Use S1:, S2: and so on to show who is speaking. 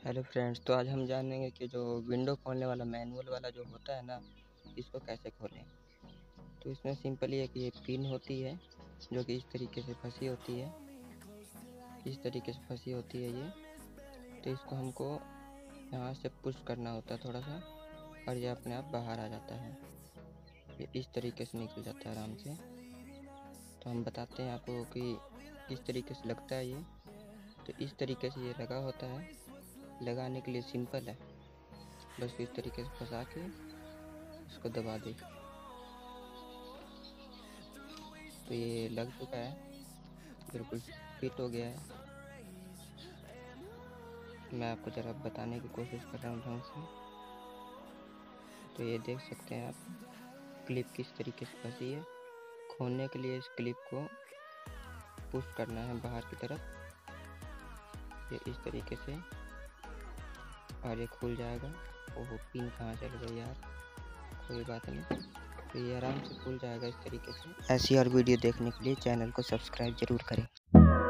S1: Hello friends, तो आज हम जानेंगे कि जो विंडो खोलने वाला मैनुअल वाला जो होता है ना, इसको कैसे खोलें। तो इसमें सिंपल ये है कि ये पिन होती है जो कि इस तरीके से फंसी होती है, ये। तो इसको हमको यहाँ से पुश करना होता है थोड़ा सा, और ये अपने आप बाहर आ जाता है। ये इस तरीके से निकल जाता है आराम से। तो हम बताते हैं आपको कि किस तरीके से लगता है ये। तो इस तरीके से ये लगा होता है। लगाने के लिए सिंपल है, बस इस तरीके से फंसा के इसको दबा दे। तो ये लग चुका है, बिल्कुल फिट हो गया है। मैं आपको ज़रा बताने की कोशिश कर रहा हूँ ढंग से। तो ये देख सकते हैं आप, क्लिप किस तरीके से फंसी है। खोलने के लिए इस क्लिप को पुश करना है बाहर की तरफ, ये इस तरीके से, और ये खुल जाएगा। ओहो, पिन कहाँ चल गई यार, कोई बात नहीं। तो ये आराम से खुल जाएगा इस तरीके से। ऐसी और वीडियो देखने के लिए चैनल को सब्सक्राइब ज़रूर करें।